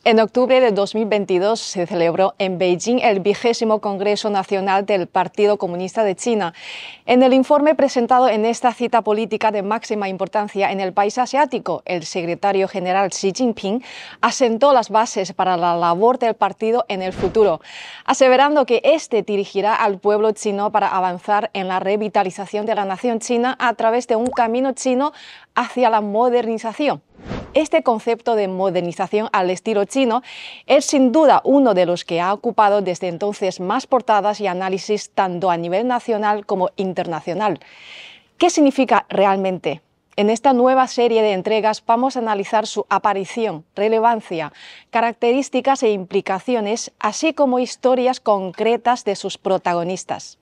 En octubre de 2022 se celebró en Beijing el 20º Congreso Nacional del Partido Comunista de China. En el informe presentado en esta cita política de máxima importancia en el país asiático, el secretario general Xi Jinping asentó las bases para la labor del partido en el futuro, aseverando que este dirigirá al pueblo chino para avanzar en la revitalización de la nación china a través de un camino chino hacia la modernización. Este concepto de modernización al estilo chino es sin duda uno de los que ha ocupado desde entonces más portadas y análisis tanto a nivel nacional como internacional. ¿Qué significa realmente? En esta nueva serie de entregas vamos a analizar su aparición, relevancia, características e implicaciones, así como historias concretas de sus protagonistas.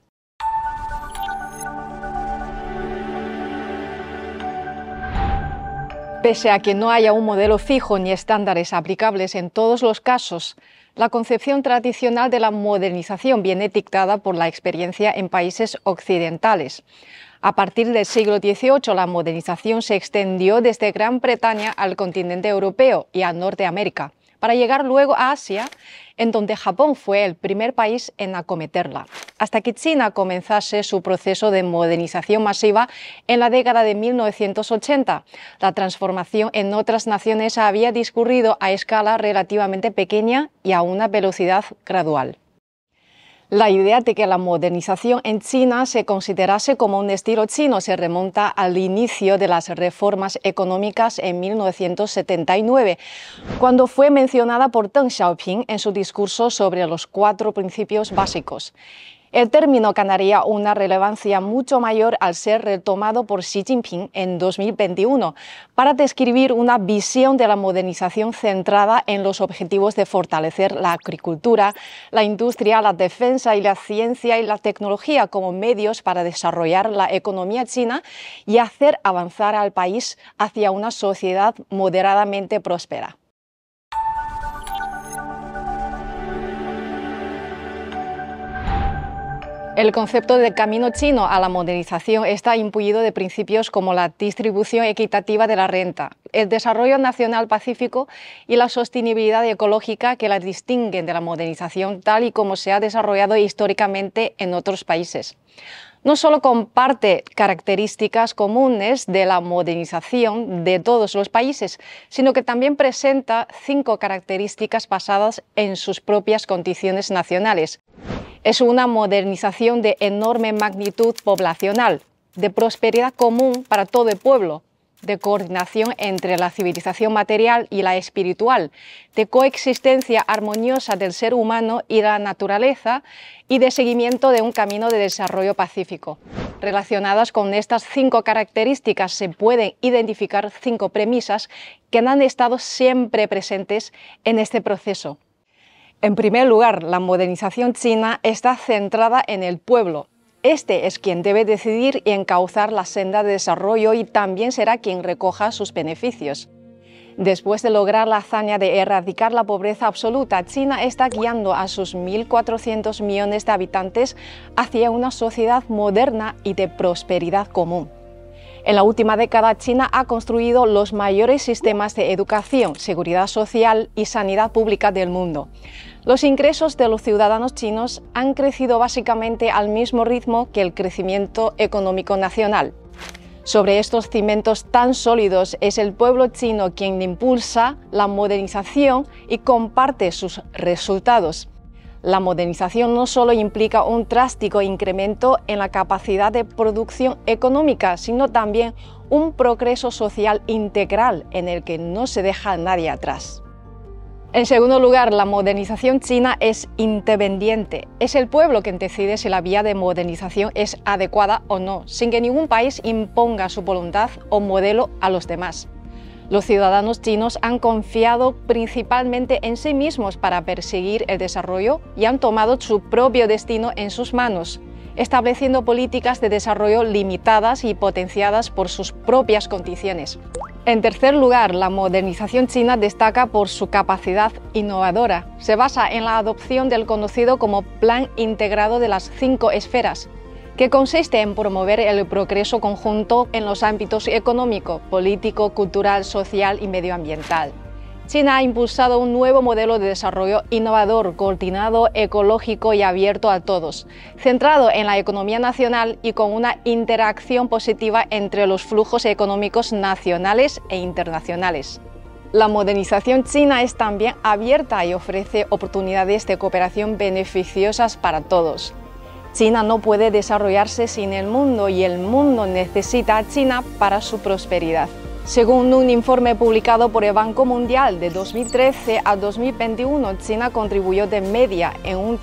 Pese a que no haya un modelo fijo ni estándares aplicables en todos los casos, la concepción tradicional de la modernización viene dictada por la experiencia en países occidentales. A partir del siglo XVIII, la modernización se extendió desde Gran Bretaña al continente europeo y a Norteamérica, para llegar luego a Asia, en donde Japón fue el primer país en acometerla, hasta que China comenzase su proceso de modernización masiva en la década de 1980. La transformación en otras naciones había discurrido a escala relativamente pequeña y a una velocidad gradual. La idea de que la modernización en China se considerase como un estilo chino se remonta al inicio de las reformas económicas en 1979, cuando fue mencionada por Deng Xiaoping en su discurso sobre los 4 principios básicos. El término ganaría una relevancia mucho mayor al ser retomado por Xi Jinping en 2021 para describir una visión de la modernización centrada en los objetivos de fortalecer la agricultura, la industria, la defensa y la ciencia y la tecnología como medios para desarrollar la economía china y hacer avanzar al país hacia una sociedad moderadamente próspera. El concepto de camino chino a la modernización está imbuido de principios como la distribución equitativa de la renta, el desarrollo nacional pacífico y la sostenibilidad ecológica que la distinguen de la modernización tal y como se ha desarrollado históricamente en otros países. No solo comparte características comunes de la modernización de todos los países, sino que también presenta 5 características basadas en sus propias condiciones nacionales. Es una modernización de enorme magnitud poblacional, de prosperidad común para todo el pueblo, de coordinación entre la civilización material y la espiritual, de coexistencia armoniosa del ser humano y la naturaleza y de seguimiento de un camino de desarrollo pacífico. Relacionadas con estas 5 características se pueden identificar 5 premisas que han estado siempre presentes en este proceso. En primer lugar, la modernización china está centrada en el pueblo. Este es quien debe decidir y encauzar la senda de desarrollo y también será quien recoja sus beneficios. Después de lograr la hazaña de erradicar la pobreza absoluta, China está guiando a sus 1.400 millones de habitantes hacia una sociedad moderna y de prosperidad común. En la última década, China ha construido los mayores sistemas de educación, seguridad social y sanidad pública del mundo. Los ingresos de los ciudadanos chinos han crecido básicamente al mismo ritmo que el crecimiento económico nacional. Sobre estos cimientos tan sólidos es el pueblo chino quien impulsa la modernización y comparte sus resultados. La modernización no solo implica un drástico incremento en la capacidad de producción económica, sino también un progreso social integral en el que no se deja a nadie atrás. En segundo lugar, la modernización china es independiente. Es el pueblo quien decide si la vía de modernización es adecuada o no, sin que ningún país imponga su voluntad o modelo a los demás. Los ciudadanos chinos han confiado principalmente en sí mismos para perseguir el desarrollo y han tomado su propio destino en sus manos, estableciendo políticas de desarrollo limitadas y potenciadas por sus propias condiciones. En tercer lugar, la modernización china destaca por su capacidad innovadora. Se basa en la adopción del conocido como Plan Integrado de las 5 Esferas, que consiste en promover el progreso conjunto en los ámbitos económico, político, cultural, social y medioambiental. China ha impulsado un nuevo modelo de desarrollo innovador, coordinado, ecológico y abierto a todos, centrado en la economía nacional y con una interacción positiva entre los flujos económicos nacionales e internacionales. La modernización china es también abierta y ofrece oportunidades de cooperación beneficiosas para todos. China no puede desarrollarse sin el mundo y el mundo necesita a China para su prosperidad. Según un informe publicado por el Banco Mundial de 2013 a 2021, China contribuyó de media en un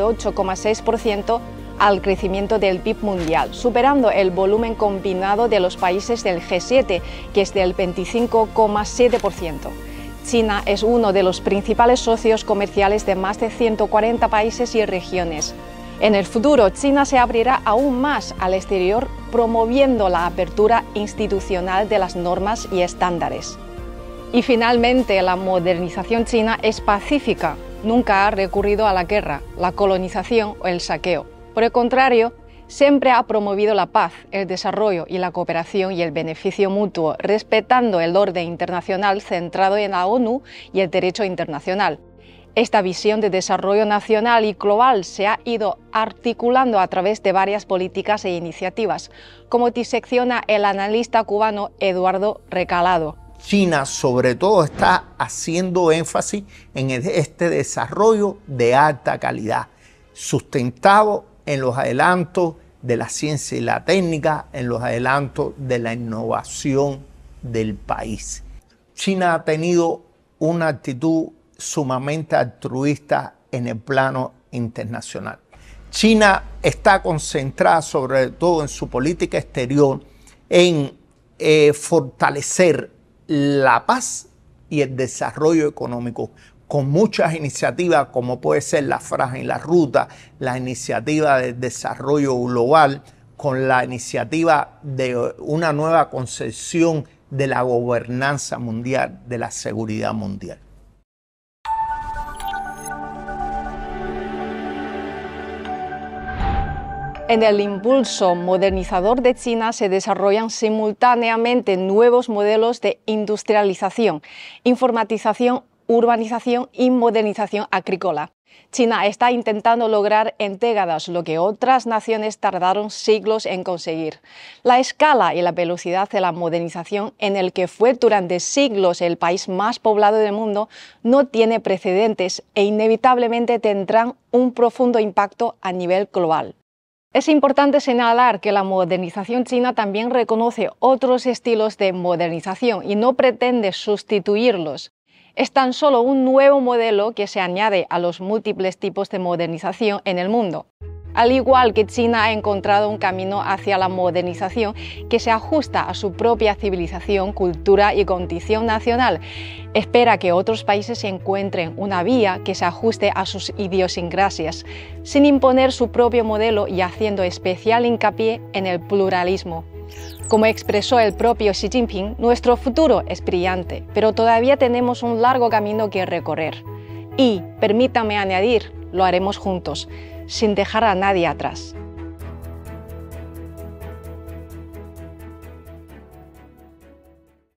38,6% al crecimiento del PIB mundial, superando el volumen combinado de los países del G7, que es del 25,7%. China es uno de los principales socios comerciales de más de 140 países y regiones. En el futuro, China se abrirá aún más al exterior, promoviendo la apertura institucional de las normas y estándares. Y finalmente, la modernización china es pacífica. Nunca ha recurrido a la guerra, la colonización o el saqueo. Por el contrario, siempre ha promovido la paz, el desarrollo y la cooperación y el beneficio mutuo, respetando el orden internacional centrado en la ONU y el derecho internacional. Esta visión de desarrollo nacional y global se ha ido articulando a través de varias políticas e iniciativas, como disecciona el analista cubano Eduardo Recalado. China sobre todo está haciendo énfasis en este desarrollo de alta calidad, sustentado en los adelantos de la ciencia y la técnica, en los adelantos de la innovación del país. China ha tenido una actitud sumamente altruista en el plano internacional. China está concentrada sobre todo en su política exterior en fortalecer la paz y el desarrollo económico, con muchas iniciativas como puede ser la Franja y la Ruta, la iniciativa de desarrollo global, con la iniciativa de una nueva concepción de la gobernanza mundial, de la seguridad mundial. En el impulso modernizador de China se desarrollan simultáneamente nuevos modelos de industrialización, informatización, urbanización y modernización agrícola. China está intentando lograr en décadas lo que otras naciones tardaron siglos en conseguir. La escala y la velocidad de la modernización, en el que fue durante siglos el país más poblado del mundo, no tiene precedentes e inevitablemente tendrán un profundo impacto a nivel global. Es importante señalar que la modernización china también reconoce otros estilos de modernización y no pretende sustituirlos. Es tan solo un nuevo modelo que se añade a los múltiples tipos de modernización en el mundo. Al igual que China ha encontrado un camino hacia la modernización que se ajusta a su propia civilización, cultura y condición nacional, espera que otros países encuentren una vía que se ajuste a sus idiosincrasias, sin imponer su propio modelo y haciendo especial hincapié en el pluralismo. Como expresó el propio Xi Jinping, nuestro futuro es brillante, pero todavía tenemos un largo camino que recorrer. Y, permítanme añadir, lo haremos juntos, sin dejar a nadie atrás.